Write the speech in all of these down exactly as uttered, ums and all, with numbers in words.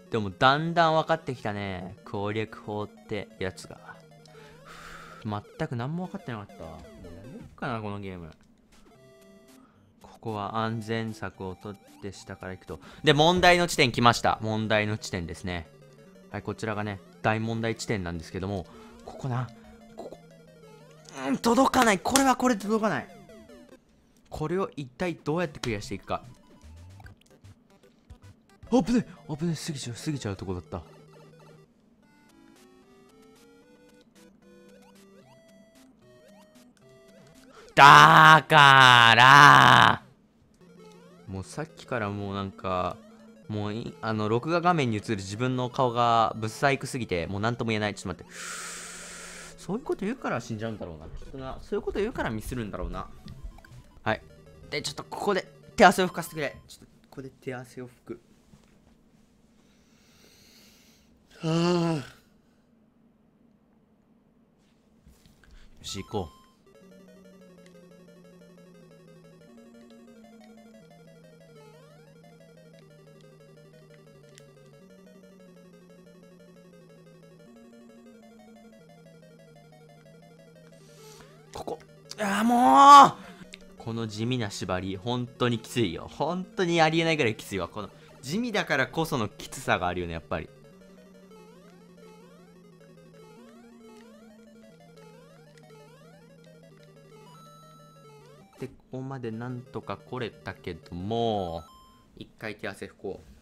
でもだんだん分かってきたね。攻略法ってやつが。全く何も分かってなかったわ。もうやめようかな、このゲーム。ここは安全策をとって下から行くと。で、問題の地点来ました。問題の地点ですね。はい、こちらがね、大問題地点なんですけども、ここな、ここ、うん、届かない。これはこれで届かない。これを一体どうやってクリアしていくか。危ねえ危ねえ、過ぎちゃう過ぎちゃうとこだった。だからもうさっきからもうなんかもういあの録画画面に映る自分の顔がぶっ細工すぎてもう何とも言えない。ちょっと待って、そういうこと言うから死んじゃうんだろうな、きっとな。そういうこと言うからミスるんだろうな。はい。でちょっとここで手汗を拭かせてくれ。ちょっとここで手汗を拭く。はあ、よし行こう。ここ、ああもうこの地味な縛り本当にきついよ。本当にありえないぐらいきついわ。この地味だからこそのきつさがあるよね、やっぱり。でここまでなんとか来れたけども、一回手汗拭こう。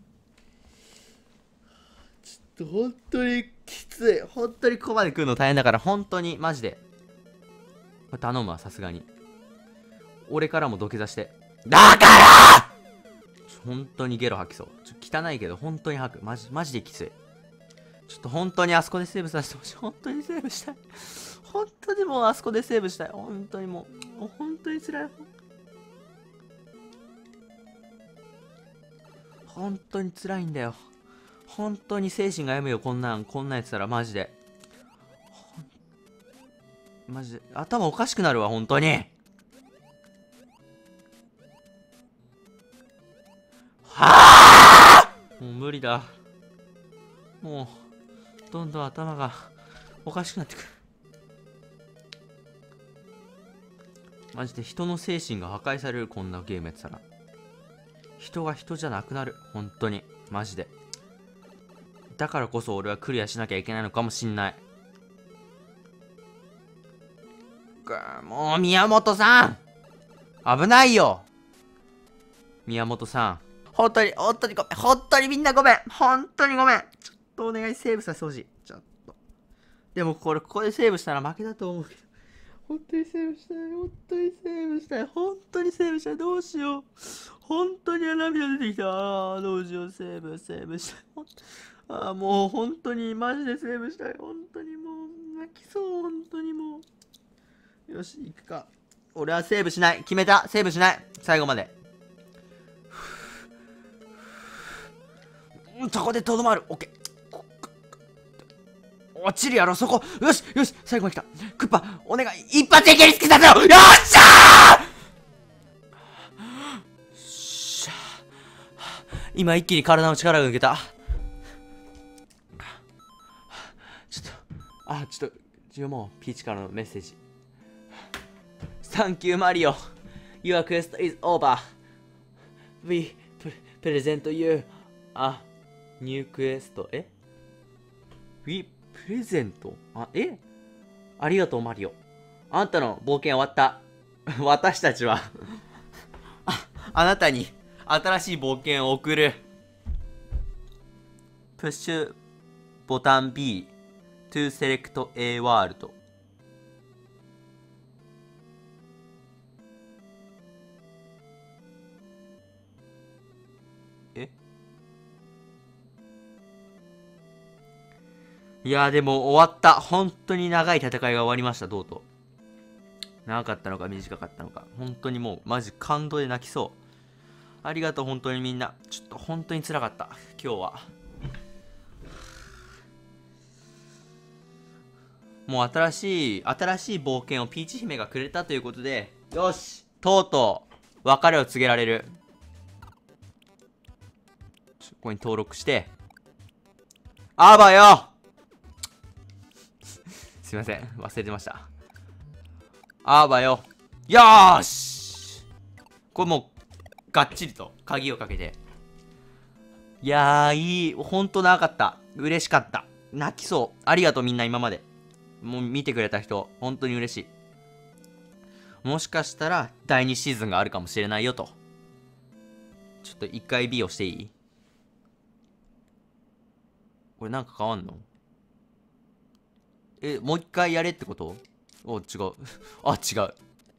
ちょっと本当にきつい。本当にここまで来るの大変だから、本当にマジで頼むわ、さすがに。俺からも土下座して。だから本当にゲロ吐きそう。ちょ汚いけど本当に吐く。マジマジできつい。ちょっと本当にあそこでセーブさせてほしい。本当にセーブしたい。本当にもうあそこでセーブしたい。本当にもう、もう本当に辛い。本当に辛いんだよ。本当に精神が病むよ、こんなん、こんなんやってたら、マジで。マジで、頭おかしくなるわ、本当に。はあ！もう無理だ。もう、どんどん頭がおかしくなってくる。マジで人の精神が破壊される、こんなゲームやってたら。人が人じゃなくなる。本当に。マジで。だからこそ俺はクリアしなきゃいけないのかもしんない。もう宮本さん危ないよ。宮本さん。本当に、本当にごめん。本当にみんなごめん。本当にごめん。ちょっとお願い、セーブさせてほしい。ちょっと。でもこれ、ここでセーブしたら負けだと思うけど。本当にセーブしたい。本当にセーブしたい。本当にセーブしたい。どうしよう。本当に涙出てきた。ああ、どうしよう。セーブ、セーブしたい。ああ、もう本当に、マジでセーブしたい。本当にもう、泣きそう。本当にもう。よし、行くか。俺はセーブしない。決めた。セーブしない。最後まで。そこでとどまる。オッケー。落ちるやろ、そこ。よし、よし、最後まで来た。クッパ、お願い。一発で蹴りつけたぞ。よっしゃー！しゃ今一気に体の力が抜けた。ちょっと、あ、ちょっと、読もう。ピーチからのメッセージ。Thank you, Mario. Your quest is over. We present you a new quest. え ?We present? あ、えありがとう、マリオ。あんたの冒険終わった。私たちはあ、あなたに新しい冒険を送る。プッシュボタン B to select a world。いやーでも終わった。本当に長い戦いが終わりました、とうとう。長かったのか短かったのか。本当にもうマジ感動で泣きそう。ありがとう本当にみんな。ちょっと本当に辛かった、今日は。もう新しい、新しい冒険をピーチ姫がくれたということで、よしとうとう別れを告げられる。ここに登録して、 あばよすいません。忘れてました。あばよ。よーしこれもう、がっちりと鍵をかけて。いやー、いい。ほんと長かった。嬉しかった。泣きそう。ありがとうみんな今まで。もう見てくれた人、本当に嬉しい。もしかしたら、だいにシーズンがあるかもしれないよと。ちょっと一回 B をしていい？これなんか変わんの？え、もう一回やれってこと？お、違う。あ、違う。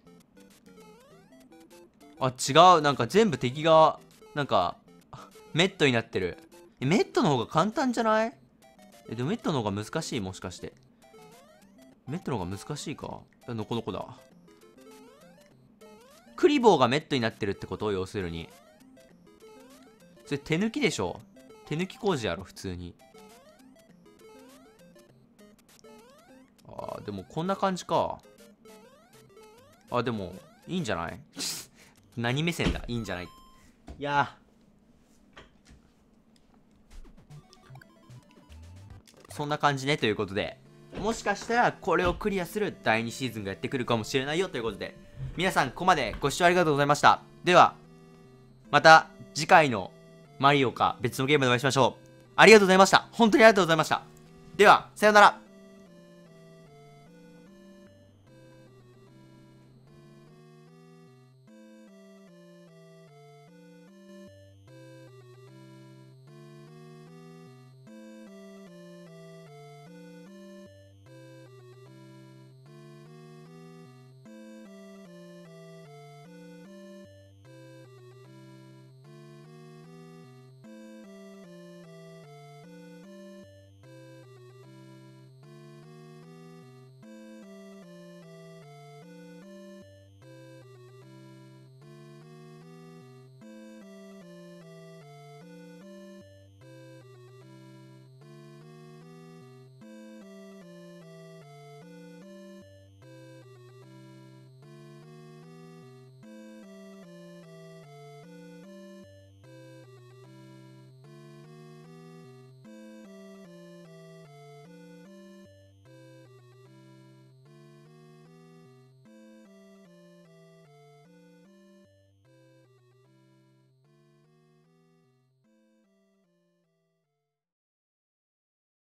あ、違う。なんか全部敵が、なんか、メットになってる。え、メットの方が簡単じゃない？え、でもメットの方が難しい？もしかして。メットの方が難しいか？え、のこのこだ。クリボーがメットになってるってこと？要するに。それ手抜きでしょ？手抜き工事やろ、普通に。あー、でもこんな感じか。あ、でも、いいんじゃない？何目線だ？いいんじゃない？いやー、そんな感じね、ということで。もしかしたら、これをクリアするだいにシーズンがやってくるかもしれないよ、ということで。皆さん、ここまでご視聴ありがとうございました。では、また次回のマリオか別のゲームでお会いしましょう。ありがとうございました。本当にありがとうございました。では、さようなら。